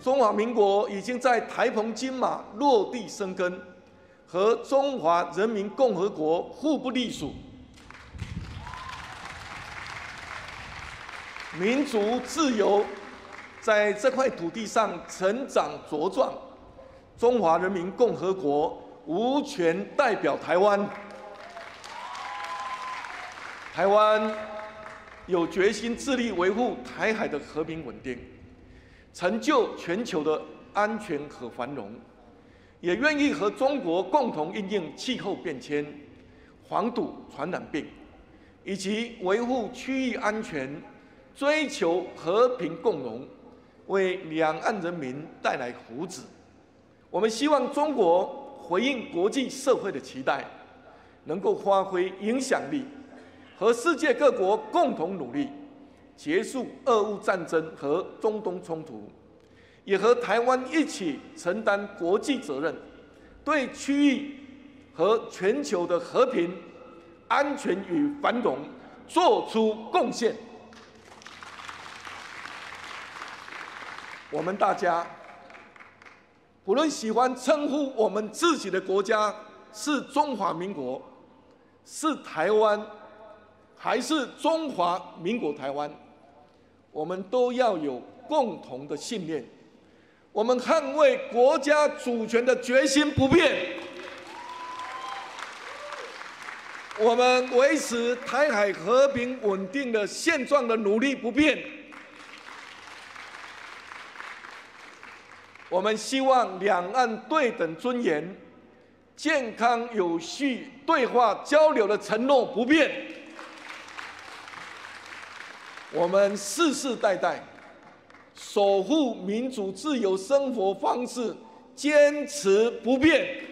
中华民国已经在台澎金马落地生根，和中华人民共和国互不隶属。民族自由在这块土地上成长茁壮，中华人民共和国无权代表台湾。台湾有决心致力维护台海的和平稳定，成就全球的安全和繁荣，也愿意和中国共同因应气候变迁、防堵传染病，以及维护区域安全，追求和平共荣，为两岸人民带来福祉。我们希望中国回应国际社会的期待，能够发挥影响力，和世界各国共同努力，结束俄乌战争和中东冲突，也和台湾一起承担国际责任，对区域和全球的和平、安全与繁荣做出贡献。我们大家，不论喜欢称呼我们自己的国家是中华民国、是台湾，还是中华民国台湾，我们都要有共同的信念：我们捍卫国家主权的决心不变，我们维持台海和平稳定的现状的努力不变。我们希望两岸对等尊严、健康有序对话交流的承诺不变。我们世世代代守护民主自由生活方式坚持不变。